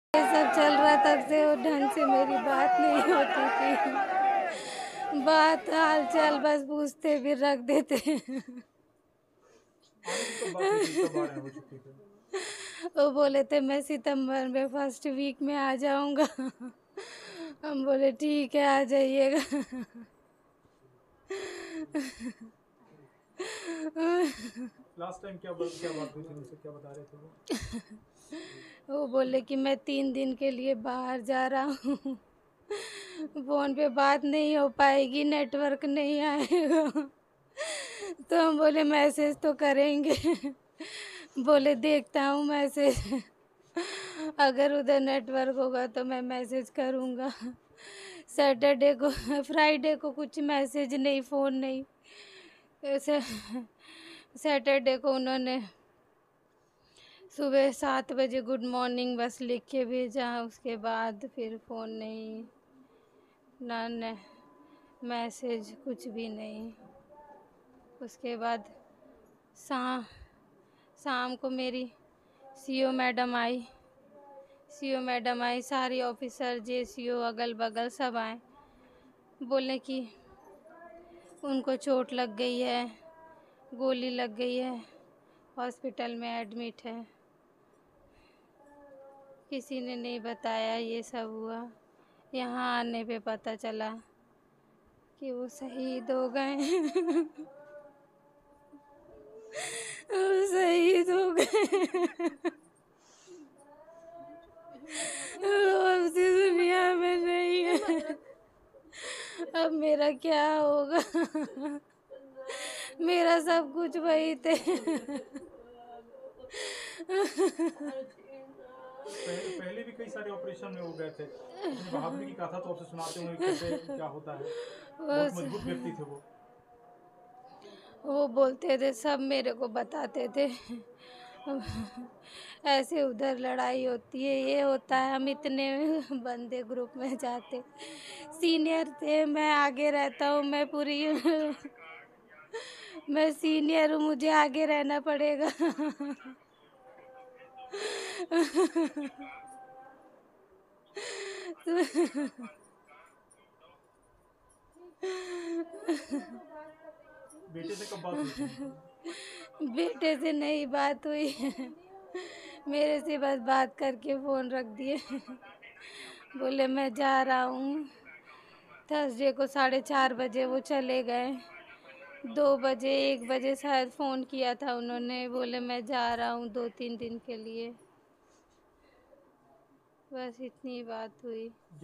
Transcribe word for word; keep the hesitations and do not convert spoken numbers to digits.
ये सब चल रहा तब से वो ढंग से मेरी बात नहीं होती थी। बात हाल चाल बस पूछते फिर रख देते। आने की कब बात हुई थी, कब आ रहे हो छुट्टी पे? वो बोले थे मैं सितंबर में फर्स्ट वीक में आ जाऊंगा। हम बोले ठीक है आ जाइएगा। लास्ट टाइम क्या बात क्या बात हुई थी उनसे, क्या बता रहे थे वो? वो बोले कि मैं तीन दिन के लिए बाहर जा रहा हूँ। फोन पे बात नहीं हो पाएगी, नेटवर्क नहीं आएगा। तो हम बोले मैसेज तो करेंगे। बोले देखता हूँ मैसेज, अगर उधर नेटवर्क होगा तो मैं मैसेज करूँगा। सैटरडे को फ्राइडे को कुछ मैसेज नहीं, फ़ोन नहीं। ऐसे सैटरडे को उन्होंने सुबह सात बजे गुड मॉर्निंग बस लिख के भेजा, उसके बाद फिर फ़ोन नहीं, ना न मैसेज, कुछ भी नहीं। उसके बाद शाम शाम को मेरी सीओ मैडम आई सीओ मैडम आई सारी ऑफिसर जे सीओ अगल बगल सब आए, बोले कि उनको चोट लग गई है, गोली लग गई है, हॉस्पिटल में एडमिट है। किसी ने नहीं बताया ये सब हुआ। यहाँ आने पे पता चला कि वो शहीद हो गए। वो शहीद हो गए। वो अब इस दुनिया में नहीं है। अब मेरा क्या होगा? मेरा सब कुछ वही थे। पहले पहले भी कई सारे ऑपरेशन में वो गए थे। अपनी बहादुरी की गाथा तो आपसे सुनाते होंगे कैसे क्या होता है। बहुत वो मजबूत व्यक्ति थे वो। वो बोलते थे, सब मेरे को बताते थे ऐसे उधर लड़ाई होती है, ये होता है। हम इतने बंदे ग्रुप में जाते, सीनियर थे, मैं आगे रहता हूँ, मैं पूरी मैं सीनियर हूँ, मुझे आगे रहना पड़ेगा। बेटे से कब बात हुई थी उनकी? बेटे से नहीं बात हुई। मेरे से बस बात करके फ़ोन रख दिए। बोले मैं जा रहा हूँ। थर्सडे को साढ़े चार बजे वो चले गए। दो बजे एक बजे शायद फ़ोन किया था उन्होंने, बोले मैं जा रहा हूँ दो तीन दिन के लिए। बस इतनी बात हुई।